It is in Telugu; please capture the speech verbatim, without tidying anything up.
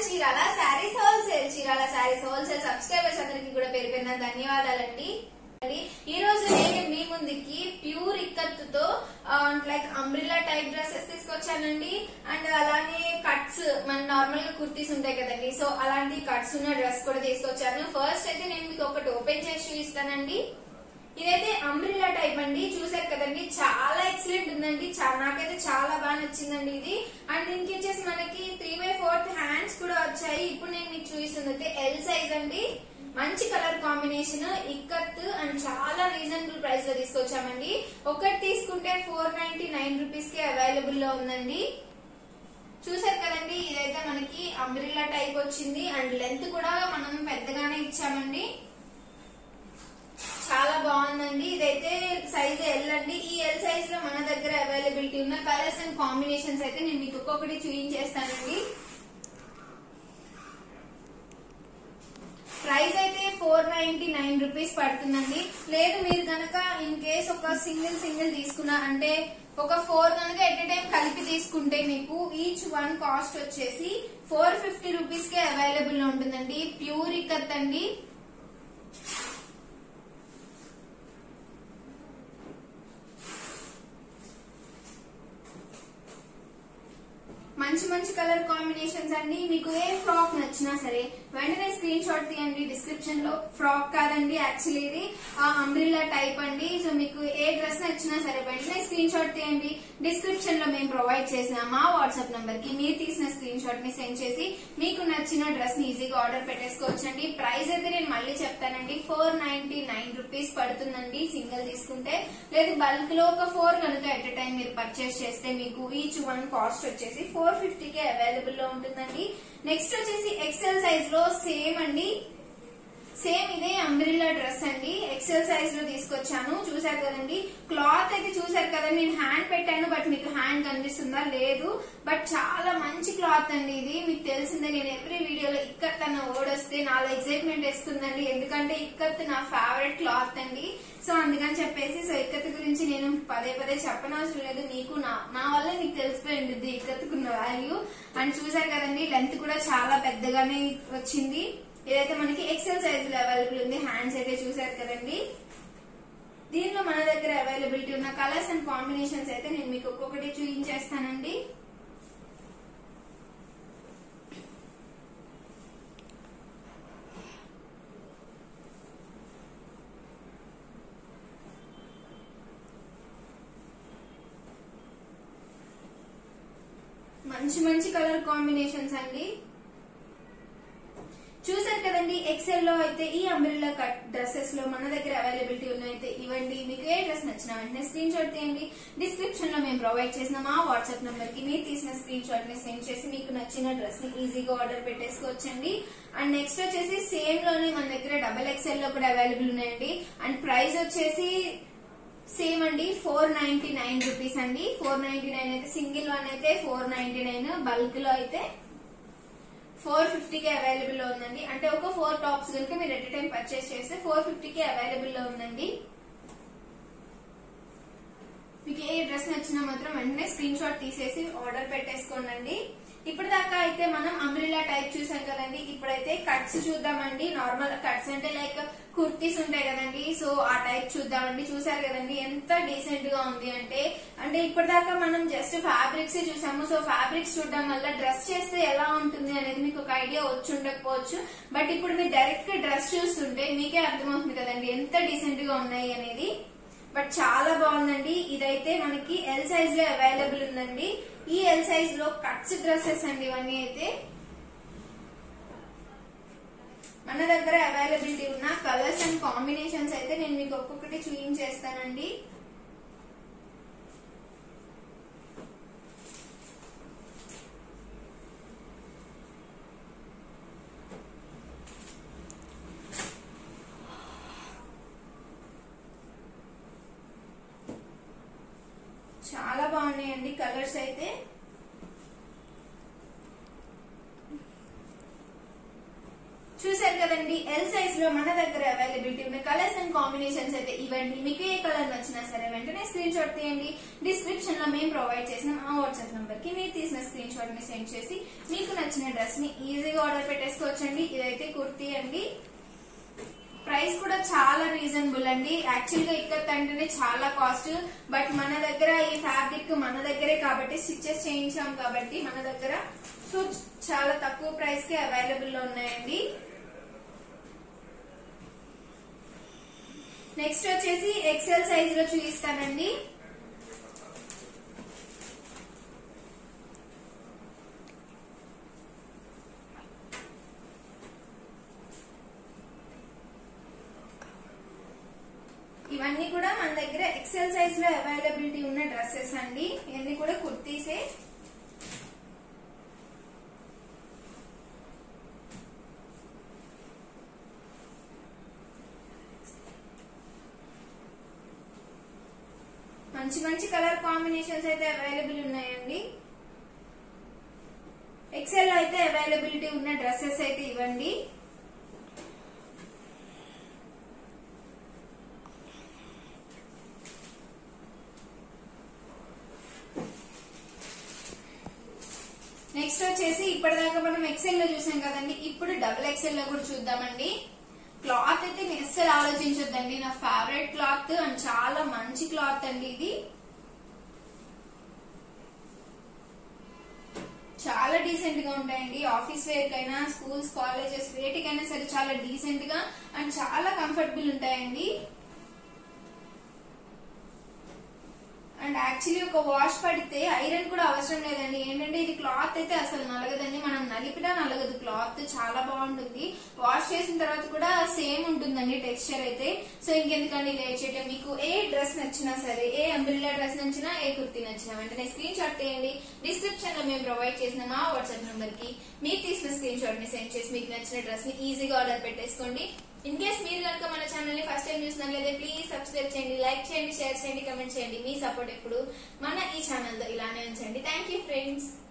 Chirala sarees wholesale Chirala sarees wholesale subscribers అందరికి కూడా పేరు పేరున ధన్యవాదాలండి. ఈ రోజు నేను మీ ముందుకి ప్యూర్ ఇక్కత్తుతో లైక్ అంబ్రిల్లా టైప్ డ్రెస్సెస్ తీసుకొచ్చానండి. అండ్ అలానే కట్స్ మన నార్మల్ గా కుర్తీస్ ఉంటాయి కదండి, సో అలాంటి కట్స్ ఉన్న డ్రెస్ కూడా తీసుకొచ్చాను. ఫస్ట్ అయితే నేను మీకు ఒకటి ఓపెన్ చేసి చూపిస్తానండి. ఇదైతే అంబ్రిల్లా టైప్ అండి, చూసారు కదండి, చాలా ఎక్సలెంట్ ఉందండి. నాకైతే చాలా బాగా నచ్చిందండి ఇది. అండ్ దీనికి వచ్చేసి మనకి త్రీ బై ఫోర్త్ హ్యాండ్స్ కూడా వచ్చాయి. ఇప్పుడు నేను మీకు చూపిస్తుంది అయితే ఎల్ సైజ్ అండి. మంచి కలర్ కాంబినేషన్, ఇక్కత్ అండ్ చాలా రీజనబుల్ ప్రైస్ లో తీసుకొచ్చామండి. ఒకటి తీసుకుంటే ఫోర్ నైన్టీ నైన్ రూపీస్ కి అవైలబుల్ లో ఉందండి. చూసారు కదండి, ఇదైతే మనకి అంబ్రిల్లా టైప్ వచ్చింది. అండ్ లెంత్ కూడా మనం పెద్దగానే ఇచ్చామండి, చాలా బాగుందండి. ఇదైతే సైజ్ ఎల్ అండి. ఈ ఎల్ సైజ్ లో మన దగ్గర అవైలబిలిటీ ఉన్న కలర్స్ అండ్ కాంబినేషన్స్ అయితే నేను మీకు ఒక్కొక్కటి చూపించేస్తానండి. ప్రైస్ అయితే ఫోర్ నైన్టీ నైన్ రూపీస్ పడుతుందండి. లేదు మీరు కనుక ఇన్ కేస్ ఒక సింగిల్ సింగిల్ తీసుకున్నా అంటే ఒక ఫోర్ కనుక ఎట్ ఎ టైం కలిపి తీసుకుంటే మీకు ఈచ్ వన్ కాస్ట్ వచ్చేసి ఫోర్ ఫిఫ్టీ రూపీస్ కే అవైలబుల్ లో ఉంటుందండి. ప్యూర్ ఇక్కత్ అండి. మంచి మంచి కలర్ కాంబినేషన్స్ అండి. మీకు ఏ ఫ్రాక్ నచ్చినా సరే వెంటనే స్క్రీన్ షాట్ తీయండి. డిస్క్రిప్షన్ లో ఫ్రాక్ కాదండి, యాక్చువల్లీ ఇది అంబ్రిల్లా టైప్ అండి. సో మీకు ఏ డ్రెస్ నచ్చినా సరే వెంటనే స్క్రీన్ షాట్ తీయండి. డిస్క్రిప్షన్ లో మేము ప్రొవైడ్ చేసిన మా వాట్సాప్ నంబర్ కి మీరు తీసిన స్క్రీన్ షాట్ ని సెండ్ చేసి మీకు నచ్చిన డ్రెస్ ని ఈజీగా ఆర్డర్ పెట్టేసుకోవచ్చండి. ప్రైస్ అయితే నేను మళ్ళీ చెప్తానండి, ఫోర్ నైన్టీ నైన్ రూపీస్ పడుతుందండి సింగిల్ తీసుకుంటే. లేదు బల్క్ లో ఒక ఫోర్ కనుక ఎట్ ఎ టైం మీరు పర్చేస్ చేస్తే మీకు ఈచ్ వన్ కాస్ట్ వచ్చేసి ఫోర్ ఫిఫ్టీ కే అవైలబుల్ లో ఉంటుందండి. నెక్స్ట్ వచ్చేసి ఎక్సెల్ సైజ్ లో సేమ్ అండి, సేమ్ ఇదే అంబ్రిల్లా డ్రెస్ అండి. ఎక్సెల్ సైజ్ లో తీసుకొచ్చాను. చూసారు కదండి, క్లాత్ అయితే చూసారు కదా, నేను హ్యాండ్ పెట్టాను బట్ మీకు హ్యాండ్ కనిపిస్తుందా లేదు, బట్ చాలా మంచి క్లాత్ అండి ఇది. మీకు తెలిసిందే, నేను ఎవ్రీ వీడియోలో ఇక్కత్ అన్న వర్డ్ వస్తే నాలో ఎక్సైట్మెంట్ వేస్తుందండి, ఎందుకంటే ఇక్కత్ నా ఫేవరెట్ క్లాత్ అండి. సో అందుకని చెప్పేసి సో ఇక్కత్ గురించి నేను పదే పదే చెప్పనవసరం లేదు, నీకు నా నా వల్ల నీకు తెలిసిపోయి ఉంటుంది ఇక్కత్తుకున్న వాల్యూ. అండ్ చూసారు కదండి, లెంత్ కూడా చాలా పెద్దగానే వచ్చింది. ఇదైతే మనకి ఎక్సెల్ సైజ్ లో అవైలబుల్ ఉంది. హ్యాండ్స్ అయితే చూసారు కదండి. దీనిలో మన దగ్గర అవైలబిలిటీ ఉన్న కలర్స్ అండ్ కాంబినేషన్స్ అయితే నేను మీకు ఒక్కొక్కటి చూపించేస్తానండి. మంచి మంచి కలర్ కాంబినేషన్స్ అండి. చూసారు కదండి, ఎక్సెల్ లో అయితే ఈ అంబ్రిల్లా కట్ డ్రెస్సెస్ లో మన దగ్గర అవైలబిలిటీ ఉన్నాయితే ఇవ్వండి. మీకు ఏ డ్రెస్ నచ్చినా వెంటనే స్క్రీన్ షాట్ తీయండి. డిస్క్రిప్షన్ లో మేము ప్రొవైడ్ చేసిన మా వాట్సాప్ నంబర్ కి మీరు తీసిన స్క్రీన్ షాట్ ని సెండ్ చేసి మీకు నచ్చిన డ్రెస్ ని ఈజీగా ఆర్డర్ పెట్టేసుకోవచ్చండి. అండ్ నెక్స్ట్ వచ్చేసి సేమ్ లోనే మన దగ్గర డబల్ ఎక్సెల్ లో కూడా అవైలబుల్ ఉన్నాయండి. అండ్ ప్రైస్ వచ్చేసి సేమ్ అండి, ఫోర్ నైన్టీ నైన్ రూపీస్ అండి. ఫోర్ నైన్టీ నైన్ అయితే సింగిల్ వన్ అయితే ఫోర్ నైన్టీ నైన్, బల్క్ లో అయితే ఫోర్ ఫిఫ్టీ కి అవైలబుల్ లో ఉందండి. అంటే ఒక ఫోర్ టాప్స్ కనుక మీరు ఎట్ టైం పర్చేస్ చేస్తే ఫోర్ ఫిఫ్టీ కి అవైలబుల్ లో ఉందండి. మీకు ఏ డ్రెస్ నచ్చినా మాత్రం వెంటనే స్క్రీన్ షాట్ తీసేసి ఆర్డర్ పెట్టేసుకోండి. ఇప్పటిదాకా అయితే మనం అంబ్రిల్లా టైప్ చూసాం కదండి, ఇప్పుడైతే కట్స్ చూద్దామండి. నార్మల్ కట్స్ అంటే లైక్ కుర్తీస్ ఉంటాయి కదండి, సో ఆ టైప్ చూద్దామండి. చూసారు కదండి ఎంత డీసెంట్ గా ఉంది అంటే అంటే ఇప్పటిదాకా మనం జస్ట్ ఫ్యాబ్రిక్స్ చూసాము. సో ఫ్యాబ్రిక్స్ చూడడం వల్ల డ్రెస్ చేస్తే ఎలా ఉంటుంది అనేది మీకు ఒక ఐడియా వచ్చి ఉండకపోవచ్చు, బట్ ఇప్పుడు మీరు డైరెక్ట్ గా డ్రెస్ చూస్తుంటే మీకే అర్థమవుతుంది కదండి ఎంత డీసెంట్ గా ఉన్నాయి అనేది. బట్ చాలా బాగుందండి. ఇదైతే మనకి ఎల్ సైజ్ లో అవైలబుల్ ఉందండి. ఈ ఎల్ సైజ్ లో కట్స్ డ్రెస్సెస్ అండి ఇవన్నీ అయితే మన దగ్గర అవైలబిలిటీ ఉన్న కలర్స్ అండ్ కాంబినేషన్స్ అయితే నేను మీకు ఒక్కొక్కటి చూపించేస్తానండి. చాలా బాగున్నాయండి కలర్స్ అయితే. చూసారు కదండి, ఎల్ సైజ్ లో మన దగ్గర అవైలబిలిటీ ఉన్న కలర్స్ అండ్ కాంబినేషన్స్ అయితే ఇవ్వండి. మీకు ఏ కలర్ నచ్చినా సరే వెంటనే స్క్రీన్ షాట్ తీయండి. డిస్క్రిప్షన్ లో మేము ప్రొవైడ్ చేసిన ఆ వాట్సాప్ నంబర్ కి మీరు తీసిన స్క్రీన్ షాట్ ని సెండ్ చేసి మీకు నచ్చిన డ్రెస్ ని ఈజీగా ఆర్డర్ పెట్టేసుకోవచ్చండి. ఇదైతే కుర్తీ అండి. ప్రైస్ కూడా చాలా రీజనబుల్ అండి. యాక్చువల్ గా ఇక్కత్ అంటేనే చాలా కాస్ట్, బట్ మన దగ్గర ఈ ఫ్యాబ్రిక్ మన దగ్గరే కాబట్టి స్టిచెస్ చేయించాం కాబట్టి మన దగ్గర సో చాలా తక్కువ ప్రైస్ కి అవైలబుల్ లో ఉన్నాయండి. నెక్స్ట్ వచ్చేసి ఎక్సెల్ సైజ్ లో చూపిస్తానండి. ఇవన్నీ కూడా మన దగ్గర ఎక్సెల్ సైజ్ లో అవైలబిలిటీ ఉన్న డ్రెస్సెస్ అండి. ఇవన్నీ కూడా కుర్తీసే. మంచి మంచి కలర్ కాంబినేషన్స్ అయితే అవైలబుల్ ఉన్నాయండి. ఎక్సెల్ లో అయితే అవైలబిలిటీ ఉన్న డ్రెస్సెస్ అయితే ఇవ్వండి. నెక్స్ట్ వచ్చేసి ఇప్పటిదాకా మనం ఎక్సెల్ లో చూసాం కదండి, ఇప్పుడు డబుల్ ఎక్సెల్ లో కూడా చూద్దామండి. క్లాత్ అయితే నేను అస్సలు ఆలోచించొద్దండి, నా ఫేవరెట్ క్లాత్ అండ్ చాలా మంచి క్లాత్ అండి. ఇది చాలా డీసెంట్ గా ఉంటాయండి. ఆఫీస్ వేర్ కైనా స్కూల్స్ కాలేజెస్ వేటికైనా సరే చాలా డీసెంట్ గా అండ్ చాలా కంఫర్టబుల్ ఉంటాయండి. అండ్ యాక్చువల్లీ ఒక వాష్ పడితే ఐరన్ కూడా అవసరం లేదండి. ఏంటంటే ఇది క్లాత్ అయితే అసలు నలగదండి, మనం నలిపినా నలగదు. క్లాత్ చాలా బాగుంటుంది. వాష్ చేసిన తర్వాత కూడా సేమ్ ఉంటుందండి టెక్స్చర్ అయితే. సో ఇంకెందుకండి లేట్ చేయడం, మీకు ఏ డ్రెస్ నచ్చినా సరే, ఏ అంబ్రెల్లా డ్రెస్ నచ్చినా, ఏ కుర్తీ నచ్చినా వెంటనే స్క్రీన్ షాట్ తీయండి. డిస్క్రిప్షన్ లో మేము ప్రొవైడ్ చేసిన మా వాట్సాప్ నెంబర్ కి మీరు తీసిన స్క్రీన్ షాట్ ని సెండ్ చేసి మీకు నచ్చిన డ్రెస్ ని ఈజీగా ఆర్డర్ పెట్టేసుకోండి. ఇన్ కేస్ మీరు కనుక మన ఛానల్ ని ఫస్ట్ టైం చూసినట్లయితే ప్లీజ్ సబ్స్క్రైబ్ చేయండి, లైక్ చేయండి, షేర్ చేయండి, కమెంట్ చేయండి. మీ సపోర్ట్ ఎప్పుడు మన ఈ ఛానల్ తో ఇలానే ఉంచండి. Thank you friends.